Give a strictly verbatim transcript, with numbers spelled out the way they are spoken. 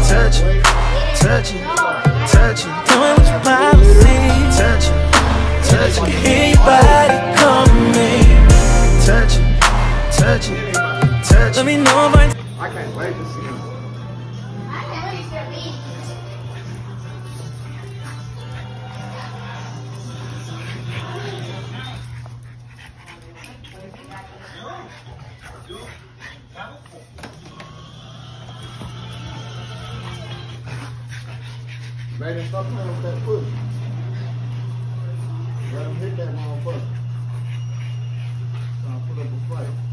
touch it, touch it, touch it. Tell me what your policy. Touch it, touch it. Hear your body calling me. Touch it, touch it, touch it. Let me know if I. I can't wait to see him. I can't wait to see her beat. Baby, stop playing with that foot. Let him hit that motherfucker. I'll put up a fight.